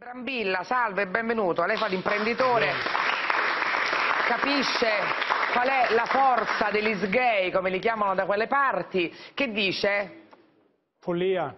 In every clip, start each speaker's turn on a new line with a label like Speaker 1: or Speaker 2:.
Speaker 1: Brambilla, salve, benvenuto. Lei fa l'imprenditore, capisce qual è la forza degli sgay, come li chiamano da quelle parti. Che dice?
Speaker 2: Follia.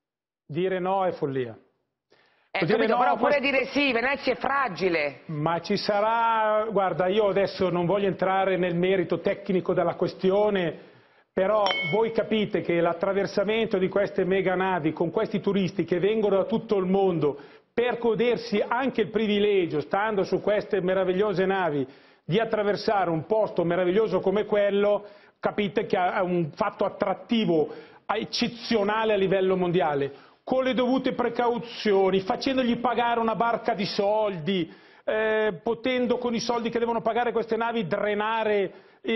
Speaker 2: Dire no è follia.
Speaker 1: Capito, no, però pure dire sì, Venezia è fragile.
Speaker 2: Ma ci sarà, guarda, io adesso non voglio entrare nel merito tecnico della questione, però voi capite che l'attraversamento di queste mega navi con questi turisti che vengono da tutto il mondo per godersi anche il privilegio, stando su queste meravigliose navi, di attraversare un posto meraviglioso come quello, capite che è un fatto attrattivo eccezionale a livello mondiale, con le dovute precauzioni, facendogli pagare una barca di soldi, potendo con i soldi che devono pagare queste navi drenare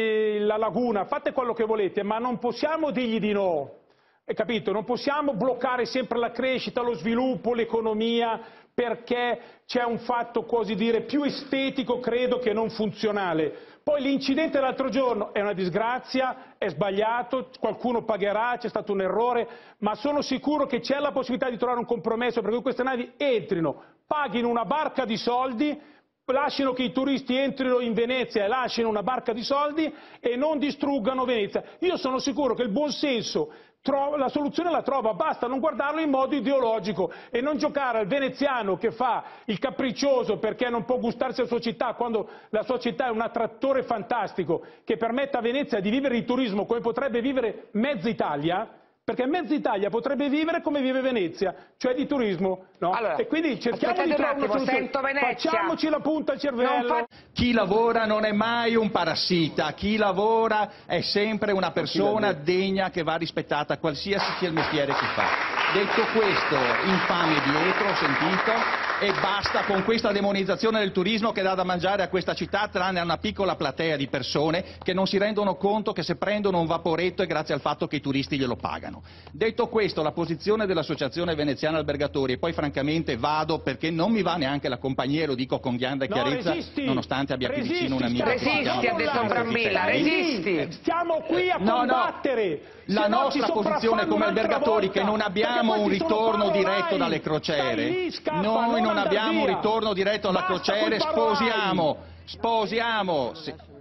Speaker 2: la laguna, fate quello che volete, ma non possiamo dirgli di no. Capito? Non possiamo bloccare sempre la crescita, lo sviluppo, l'economia, perché c'è un fatto, così dire, più estetico, credo, che non funzionale. Poi l'incidente dell'altro giorno è una disgrazia, è sbagliato, qualcuno pagherà, c'è stato un errore, ma sono sicuro che c'è la possibilità di trovare un compromesso perché queste navi entrino, paghino una barca di soldi, lasciano che i turisti entrino in Venezia e lasciano una barca di soldi e non distruggano Venezia. Io sono sicuro che il buonsenso la soluzione la trova, basta non guardarlo in modo ideologico e non giocare al veneziano che fa il capriccioso perché non può gustarsi la sua città quando la sua città è un attrattore fantastico che permette a Venezia di vivere di turismo come potrebbe vivere mezza Italia, perché mezza Italia potrebbe vivere come vive Venezia, cioè di turismo, no?
Speaker 1: Allora,
Speaker 2: e quindi cerchiamo di trovare una soluzione, facciamoci la punta al cervello.
Speaker 3: Chi lavora non è mai un parassita, chi lavora è sempre una persona degna che va rispettata, qualsiasi sia il mestiere che fa. Detto questo, infame dietro, ho sentito, e basta con questa demonizzazione del turismo che dà da mangiare a questa città, tranne a una piccola platea di persone che non si rendono conto che se prendono un vaporetto è grazie al fatto che i turisti glielo pagano. Detto questo, la posizione dell'Associazione Veneziana Albergatori, e poi francamente vado perché non mi va neanche la compagnia, lo dico con grande chiarezza, nonostante abbia qui vicino un amico.
Speaker 1: Resisti, ha detto Brambilla, resisti.
Speaker 2: Stiamo qui a combattere.
Speaker 3: La nostra posizione come albergatori che non abbiamo un ritorno diretto dalle crociere, noi non abbiamo un ritorno diretto dalle crociere, sposiamo.